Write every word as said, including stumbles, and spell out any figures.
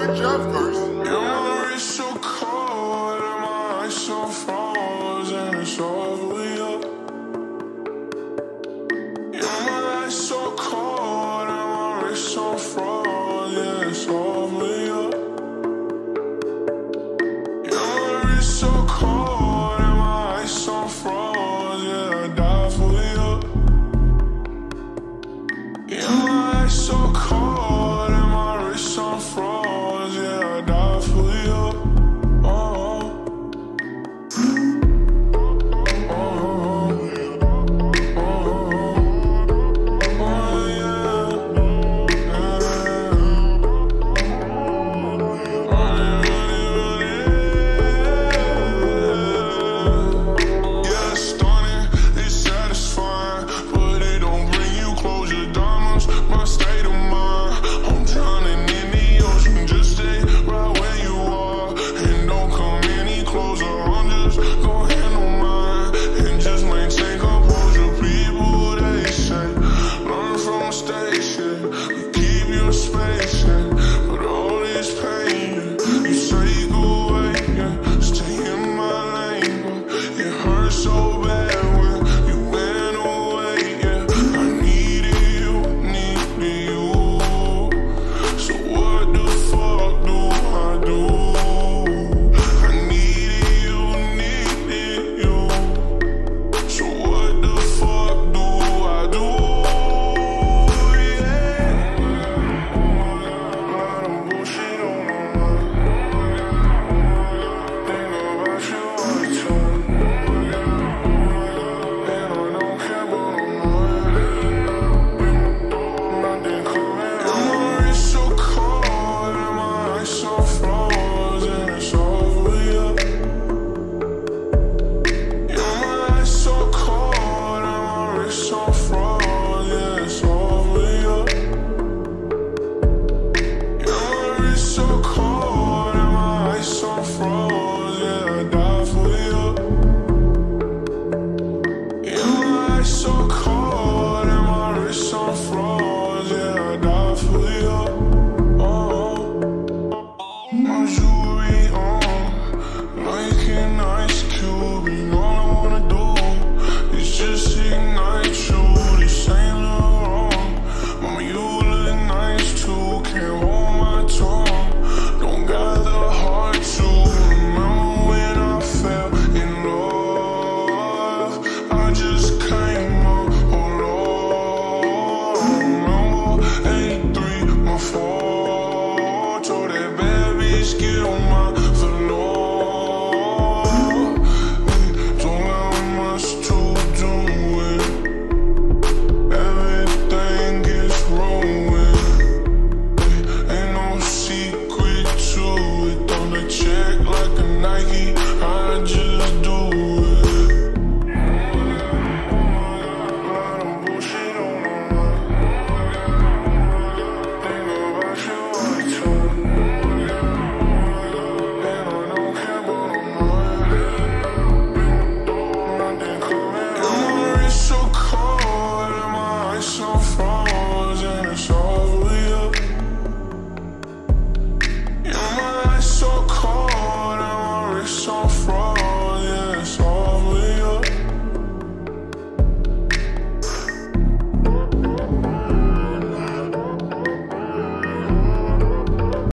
Deja first. Your my wrist so cold and my eyes so frozen, it's all the way up. Your my eyes so cold and my wrist so frozen, yeah, it's all the way up. Your my wrist so cold and my eyes so frozen, yeah, I die for you. Your my eyes so cold and my wrist so frozen, yeah, I die for you. So far